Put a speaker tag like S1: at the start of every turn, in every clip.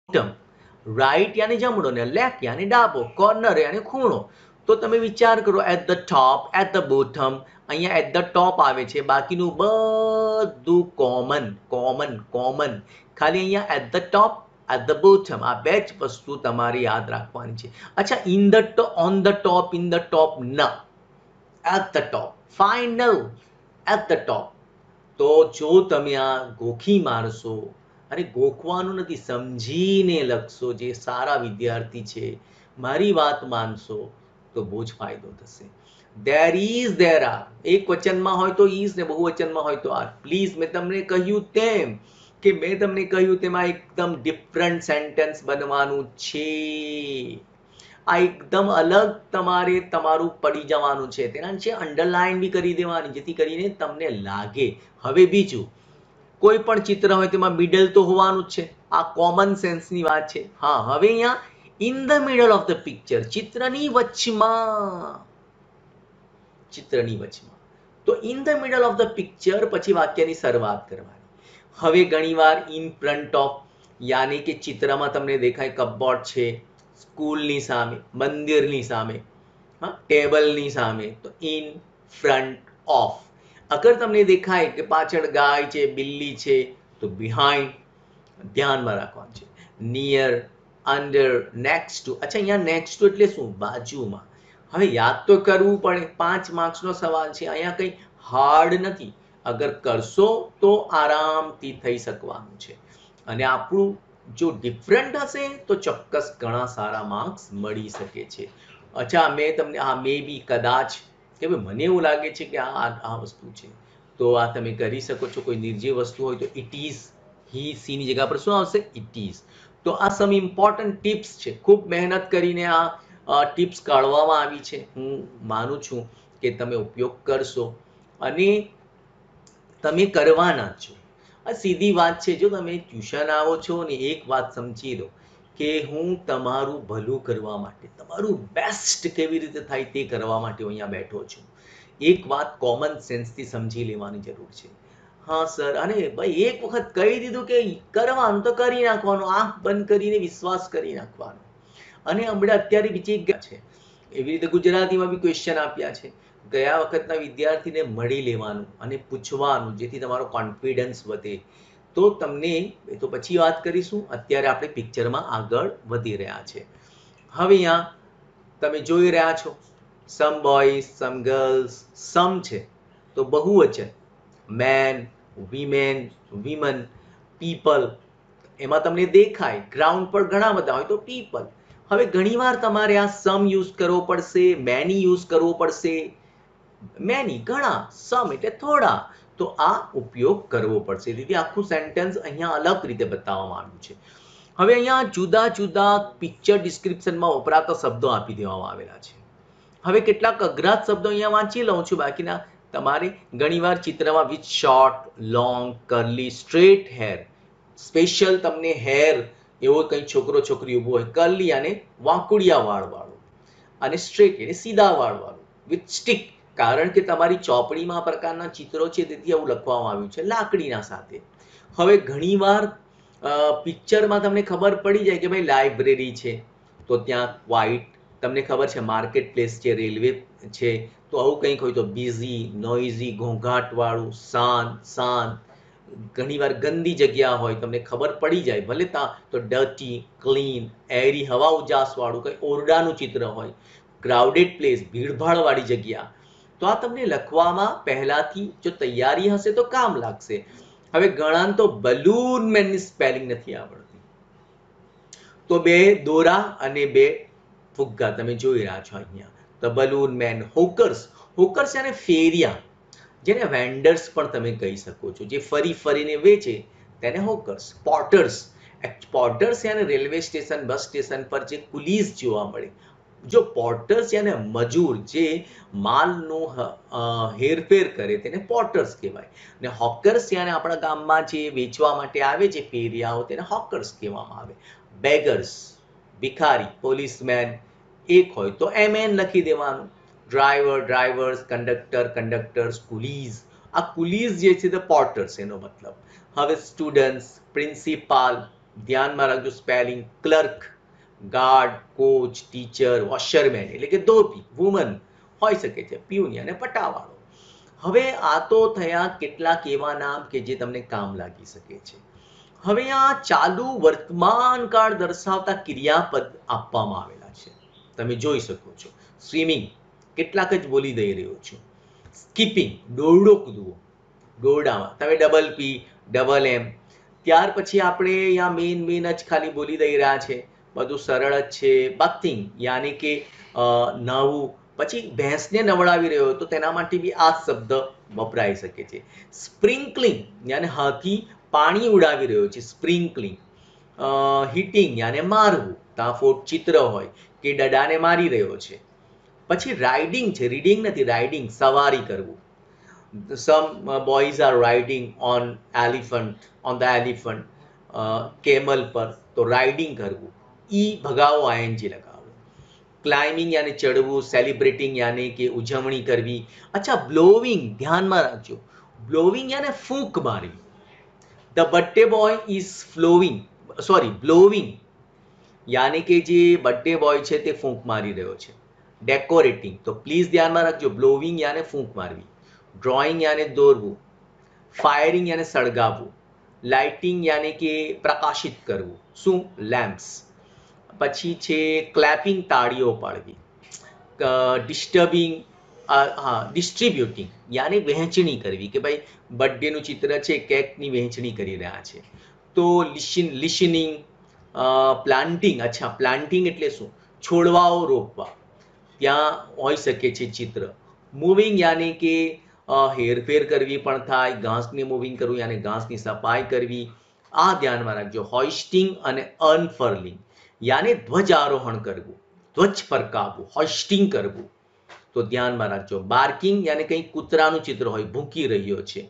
S1: Bottom, right યાની જમણો ને left યાની ડાબો, કોર્નર યાની ખૂણો. તો તમે વિચાર કરો, at the top, at the bottom, અહીંયા એટ ધ ટોપ આવે છે, બાકીનું બધું કોમન કોમન કોમન. ખાલી અહીંયા at the top, at the bottom, આ બે જ વસ્તુ તમારે યાદ રાખવાની છે. અચ્છા, in the on the top, in the top ન, at the top, final, at the top. તો જો તમે આ ગોખી મારશો, અને ગોખવાનું નથી, સમજીને લખશો, જે સારા વિદ્યાર્થી છે, મારી વાત માનશો, તો બહુ જ ફાયદો થશે. ધેર ઇઝ, ધેર આર, એક વચનમાં હોય તો ઇઝ ને બહુવચનમાં હોય તો આર. પ્લીઝ, મેં તમને કહ્યું તેમ, કે મેં તમને કહ્યું તેમાં એકદમ ડિફરન્ટ સેન્ટેન્સ બનવાનું છે. આ એકદમ અલગ તમારે તમારું પડી જવાનું છે. તેના છે અંડરલાઈન બી કરી દેવાની, જેથી કરીને તમને લાગે. હવે બીજું, કોઈ પણ ચિત્ર હોય તેમાં મિડલ તો હોવાનું જ છે. આ કોમન સેન્સની વાત છે. હા, હવે અહીંયા in the middle of the picture, ચિત્રની વચમાં, ચિત્રની વચમાં. તો in the middle of the picture પછી વાક્યની શરૂઆત કરવાની. હવે ઘણીવાર ઇન ફ્રન્ટ ઓફ, યાની કે ચિત્રમાં તમને દેખાય કપબોર્ડ છે, સ્કૂલની સામે, મંદિરની સામે, હા, ટેબલની સામે, તો ઇન ફ્રન્ટ ઓફ. અગર તમને દેખાય કે પાછળ ગાય છે, બિલ્લી છે, તો બિહાઇન્ડ, ધ્યાનમાં રાખવાનું છે. Near, under, next to. અચ્છા, અહીંયા નેક્સ્ટ ટુ એટલે શું? બાજુમાં. હવે યાદ તો કરવું પડે, 5 માર્ક્સનો સવાલ છે, અહીંયા કંઈ હાર્ડ નથી. અગર કરશો તો આરામથી થઈ શકવાનું છે. અને આપણું જો ડિફરન્ટ હશે તો ચોક્કસ ઘણા સારા માર્ક્સ મળી શકે છે. અચ્છા, મેં તમને મે બી, કદાચ, કે મને એવું લાગે છે કે આ વસ્તુ છે, તો આ તમે કરી શકો છો. કોઈ નિર્જીવ વસ્તુ હોય તો ઇટ ઇઝ, હી સીની જગ્યા પર શું આવશે? It is. તો આ સમ ઇમ્પોર્ટન્ટ ટિપ્સ છે. ખૂબ મહેનત કરીને આ ટિપ્સ કાઢવામાં આવી છે. હું માનું છું કે તમે ઉપયોગ કરશો અને તમે કરવાના છો. આ સીધી વાત છે. જો તમે ટ્યુશન આવો છો ને એક વાત સમજી લો, કે હું તમારું ભલું કરવા માટે, તમારું બેસ્ટ કેવી રીતે થાય તે કરવા માટે અહીંયા બેઠો છું. એક વાત કોમન સેન્સથી સમજી લેવાની જરૂર છે. હા સર, અને ભાઈ એક વખત કહી દીધું કે કરવાનું તો કરી નાખવાનું, આંખ બંધ કરીને વિશ્વાસ કરી નાખવાનો. અને હમણાં અત્યારે બીજી એક છે, એવી રીતે ગુજરાતીમાં બી ક્વેશ્ચન આપ્યા છે. ગયા વખતના વિદ્યાર્થીને મળી લેવાનું અને પૂછવાનું, જેથી તમારો કોન્ફિડન્સ વધે. તો તમને એ તો પછી વાત કરીશું. અત્યારે આપણે પિક્ચરમાં આગળ વધી રહ્યા છે. હવે અહીંયા તમે જોઈ રહ્યા છો, સમ બોયઝ, સમ ગર્લ્સ, સમ છે તો બહુવચન, મેન, વીમેન, વીમન, પીપલ. એમાં તમને દેખાય ગ્રાઉન્ડ પર ઘણા બધા હોય તો પીપલ. હવે ઘણીવાર તમારે આ સમ યુઝ કરવો પડશે, મેની યુઝ કરવો પડશે. મેની ઘણા, સમ એટલે થોડા. તો આ ઉપયોગ કરવો પડશે. તેથી આખું સેન્ટેન્સ અહીંયા અલગ રીતે બતાવવામાં આવ્યું છે. હવે અહીંયા જુદા જુદા પિક્ચર ડિસ્ક્રિપ્શનમાં વપરાતા શબ્દો આપી દેવામાં આવેલા છે. હવે કેટલાક અઘરા શબ્દો અહીંયા વાંચી લઉં છું, બાકીના તમારે ઘણીવાર ચિત્રમાં with short, long, curly, straight hair, special તમને હેર એવો કંઈ છોકરો છોકરી ઊભો હોય, કરલી અને વાંકુડિયા વાળવાળો, અને સ્ટ્રેટ એટલે સીધા વાળવાળું, વિથ સ્ટિક, કારણ કે તમારી ચોપડીમાં આ પ્રકારના ચિત્રો છે, તેથી આવું લખવામાં આવ્યું છે લાકડીના સાથે. હવે ઘણીવાર પિક્ચરમાં તમને ખબર પડી જાય કે ભાઈ લાઇબ્રેરી છે, તો ત્યાં વ્હાઇટ, તમને ખબર છે માર્કેટ પ્લેસ છે, રેલવે છે, તો આવું કંઈક હોય તો બિઝી, નોઇઝી, ઘોંઘાટવાળું, શાંત, શાંત. ઘણીવાર ગંદી જગ્યા હોય, તમને ખબર પડી જાય, ભલે ત્યાં તો ડર્ટી, ક્લીન, એરી, હવા ઉજાસવાળું કંઈ ઓરડાનું ચિત્ર હોય, ક્રાઉડેડ પ્લેસ, ભીડભાડવાળી જગ્યા. તો આ તમને લખવામાં પહેલાથી જો તૈયારી હશે તો કામ લાગશે. હવે ઘણાને તો બલૂન મેનની સ્પેલિંગ નથી આવડતી, તો બે દોરા અને બે ફુગ્ગા તમે જોઈ રહ્યા છો અહીંયા. તો બલૂન મેન, હોકર્સ, હોકર્સ અને ફેરિયા, જેને વેન્ડર્સ પણ તમે કહી શકો છો, જે ફરી ફરીને વેચે તેને હોકર્સ. પોર્ટર્સ, પોર્ટર્સ યાને રેલવે સ્ટેશન, બસ સ્ટેશન પર જે કુલીઝ જોવા મળે. જો પોર્ટર્સ યાને મજૂર, જે માલનું હેરફેર કરે તેને પોર્ટર્સ કહેવાય. અને હોકર્સ યાને આપણા ગામમાં જે વેચવા માટે આવે છે ફેરિયાઓ, તેને હોકર્સ કહેવામાં આવે. બેગર્સ, ભિખારી, પોલીસમેન, એક હોય તો એમએન લખી દેવાનું. Driver, drivers, conductor, conductors, coolies. આ કુલીઝ જે છે તે પોર્ટર્સ એનો મતલબ. હવે સ્ટુડન્ટ્સ, પ્રિન્સિપાલ, ધ્યાનમાં રાખજો spelling. Clerk, guard, coach, teacher, washerman એટલે કે ધોબી, વુમન હોઈ શકે છે, પ્યુની અને પટાવાળો. હવે આ તો થયા કેટલાક એવા નામ કે જે તમને કામ લાગી શકે છે. હવે આ ચાલુ વર્તમાન કાળ દર્શાવતા ક્રિયાપદ આપવામાં આવેલા છે. તમે જોઈ શકો છો. સ્વિમિંગ, કેટલાક જ બોલી દઈ રહ્યો છું. સ્કીપિંગ, દોરડો કૂદવો, દોરડામાં તમે ડબલ પી, ડબલ એમ. ત્યાર પછી આપણે અહીંયા મેન જ ખાલી બોલી દઈ રહ્યા છે, બધું સરળ જ છે. બાથિંગ યાની કે નહાવું. પછી ભેંસને નવડાવી રહ્યો તો તેના માટે બી આ શબ્દ વપરાઈ શકે છે. સ્પ્રિંકલિંગ યાને હાથી પાણી ઉડાવી રહ્યો છે, સ્પ્રિંકલિંગ. હિટિંગ યાને મારવું, તાફોટ ચિત્ર હોય કે દડાને મારી રહ્યો છે. પછી રાઇડિંગ છે, રીડિંગ નથી, રાઇડિંગ સવારી કરવું. some boys are riding on elephant, on the elephant, camel પર, તો રાઇડિંગ કરવું. ઈ ભગાવો આઈએનજી લગાવો. ક્લાઇમ્બિંગ યાને ચડવું, સેલિબ્રેટિંગ યાને કે ઉજવણી કરવી. અચ્છા, બ્લોવિંગ ધ્યાનમાં રાખજો, બ્લોવિંગ યાને ફૂંક મારવી. The birthday boy is blowing યાને કે જે બર્થડે બોય છે તે ફૂંક મારી રહ્યો છે. ડેકોરેટિંગ, તો પ્લીઝ ધ્યાનમાં રાખજો, બ્લોવિંગ યાને ફૂંક મારવી. ડ્રોઈંગ યાને દોરવું. ફાયરિંગ યાને સળગાવવું. લાઇટિંગ યાને કે પ્રકાશિત કરવું. શું? લેમ્પ્સ. પછી છે ક્લેપિંગ, તાળીઓ પાડવી. ડિસ્ટ્રીબ્યુટિંગ યાને વહેંચણી કરવી, કે ભાઈ બર્થડેનું ચિત્ર છે, કેકની વહેંચણી કરી રહ્યા છે. તો લિસનિંગ. પ્લાન્ટિંગ, અચ્છા પ્લાન્ટિંગ એટલે શું? છોડવાઓ રોપવા, ત્યાં હોઈ શકે છે ચિત્ર. મૂવિંગ યાને કે હેરફેર કરવી પણ થાય. ઘાસને મૂવિંગ કરવું યાને ઘાસની સફાઈ કરવી. આ ધ્યાનમાં રાખજો. હોઇસ્ટિંગ અને અનફર્લિંગ યાને ધ્વજારોહણ કરવું, ધ્વજ ફરકાવવું, હોઇસ્ટિંગ કરવું, તો ધ્યાનમાં રાખજો. બાર્કિંગ યાને કંઈ કૂતરાનું ચિત્ર હોય, ભૂંકી રહ્યો છે.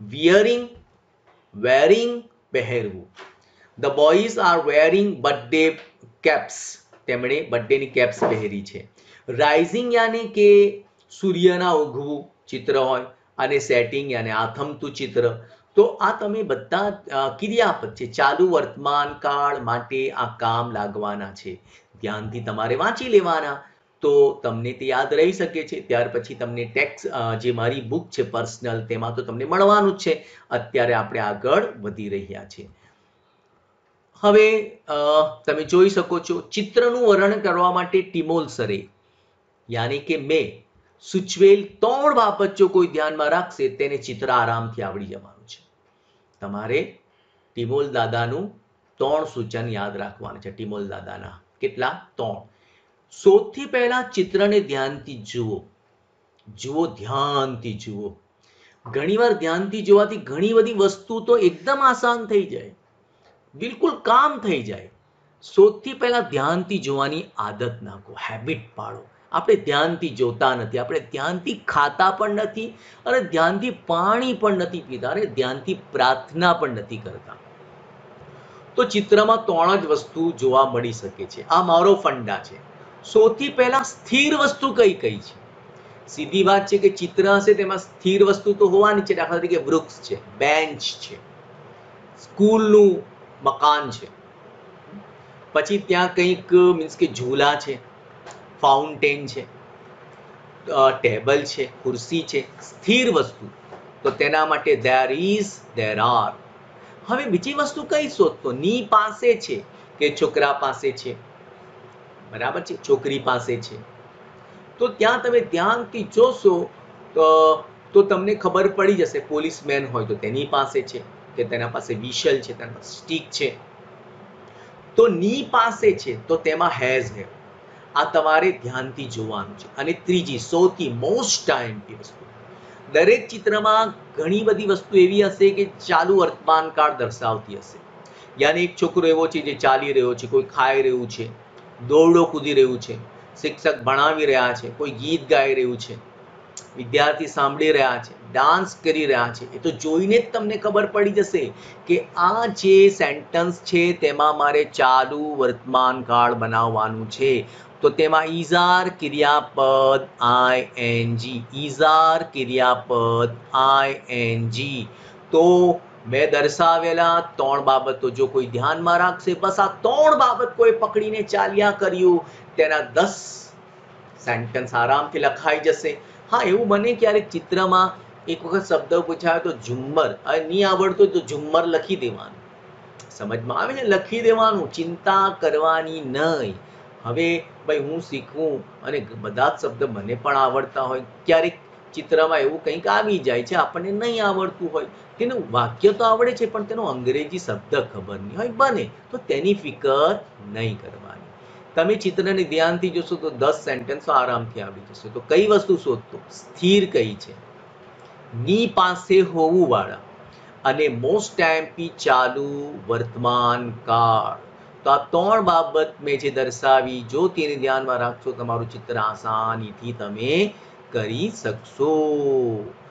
S1: વેરિંગ પહેરવું. The boys are wearing birthday caps, તેમણે બર્થડેની કેપ્સ પહેરી છે. રાઇઝિંગ યાને કે સૂર્યના ઉગવું ચિત્ર હોય, અને સેટિંગ યાને આથમતું ચિત્ર. તો આ તમે બધા ક્રિયાપદ છે, ચાલુ વર્તમાન કાળ માટે આ કામ લાગવાના છે. ધ્યાનથી તમારે વાંચી લેવાના, તો તમને તે યાદ રહી શકે છે. ત્યાર પછી તમને ટેક્સ્ટ જે મારી બુક છે પર્સનલ, તેમાં તો તમને મળવાનું જ છે. અત્યારે આપણે આગળ વધી રહ્યા છીએ. હવે તમે જોઈ શકો છો, ચિત્રનું વર્ણન કરવા માટે ટિમોલ સરે યાની કે મેં સૂચવેલ 3 બાબત જો કોઈ ધ્યાનમાં રાખશે, તેને ચિત્ર આરામથી આવડી જવાનું છે. તમારે ટિમોલ દાદાનું 3 સૂચન યાદ રાખવાના છે. ટિમોલ દાદાના કેટલા? 3. સૌથી પહેલા ચિત્રને ધ્યાનથી જુઓ, ધ્યાનથી જુઓ. ઘણીવાર ધ્યાનથી જોવાથી ઘણી બધી વસ્તુ તો એકદમ આસાન થઈ જાય, બિલકુલ કામ થઈ જાય. સૌથી પહેલા ધ્યાનથી જોવાની આદત નાખો, હેબિટ પાડો. આપણે ધ્યાનથી જોતા નથી, આપણે ધ્યાનથી ખાતા પણ નથી, અને ધ્યાનથી પાણી પણ નથી પીતા, અને ધ્યાનથી પ્રાર્થના પણ નથી કરતા. તો ચિત્રમાં 3 જ વસ્તુ જોવા મળી શકે છે. આ મારો ફંડા છે. સૌથી પહેલા સ્થિર વસ્તુ કઈ કઈ છે? સીધી વાત છે કે ચિત્ર હશે તેમાં સ્થિર વસ્તુ તો હોવાની છે. દાખલા તરીકે વૃક્ષ છે, બેન્ચ છે, સ્કૂલનું મકાન છે. પછી ત્યાં કંઈક મીન્સ કે ઝૂલા છે, ફાઉન્ટેન છે, ટેબલ છે, ખુરશી છે. સ્થિર વસ્તુ, તો તેના માટે there is, there are. હવે બીજી વસ્તુ કઈ શોધતો? ની પાસે છે કે છોકરા પાસે છે, બરાબર છે, છોકરી પાસે છે. તો ત્યાં તમે ધ્યાનથી જોશો તો તમને ખબર પડી જશે. પોલીસમેન હોય તો તેની પાસે છે, કે તેના પાસે વિશલ છે, તેના પાસે સ્ટીક છે. તો ની પાસે છે તો તેમાં હેઝ હે. આ તમારે ધ્યાનથી જોવાનું છે. અને ત્રીજી સૌથી મોસ્ટ ટાઈમની વસ્તુ, દરેક ચિત્રમાં ઘણી બધી વસ્તુ એવી હશે કે ચાલુ વર્તમાન કાળ દર્શાવતી હશે. યાની એક છોકરો એવો છે જે ચાલી રહ્યો છે, કોઈ ખાઈ રહ્યું છે, દોરડો કૂદી રહ્યું છે, શિક્ષક ભણાવી રહ્યા છે, કોઈ ગીત ગાઈ રહ્યું છે, વિદ્યાર્થી સાંભળી રહ્યા છે, ડાન્સ કરી રહ્યા છે. એ તો જોઈને જ તમને ખબર પડી જશે કે આ જે સેન્ટેન્સ છે તેમાં મારે ચાલુ વર્તમાન કાળ બનાવવાનું છે. તો તેમાં ઈઝાર ક્રિયાપદ ING, ઈઝાર ક્રિયાપદ ING. તો મેં દર્શાવેલા 3 બાબતો જો કોઈ ધ્યાનમાં રાખશે, બસ આ 3 બાબત કોઈ પકડીને ચાલ્યા કર્યું, તેના 10 સેન્ટેન્સ આરામથી લખાઈ જશે. હા, એવું બને ક્યારેક ચિત્રમાં એક વખત શબ્દ પૂછાયો તો ઝુમ્મર, નહીં આવડતો તો ઝુમ્મર લખી દેવાનું. સમજમાં આવે છે? લખી દેવાનું, ચિંતા કરવાની નહીં. હવે ભાઈ હું શીખવું અને બધા જ શબ્દ મને પણ આવડતા હોય, ક્યારેક ચિત્રમાં એવું કંઈક આવી જાય છે, આપણને નહીં આવડતું હોય, તેનું વાક્ય તો આવડે છે પણ તેનો અંગ્રેજી શબ્દ ખબર નહીં હોય, બને તો તેની ફિકર નહીં કરવાની. તમે ચિત્રને ધ્યાનથી જોશો તો 10 સેન્ટેન્સો આરામથી આવડી જશે. તો કઈ વસ્તુ શોધતો? સ્થિર કઈ છે, ની પાસે હોવું વાળા અને મોસ્ટ ટાઈમથી ચાલુ વર્તમાન કાળ. તો આ 3 બાબત મેં જે દર્શાવી, જો તેને ધ્યાનમાં રાખશો તમારું ચિત્ર આસાનીથી તમે કરી શકશો.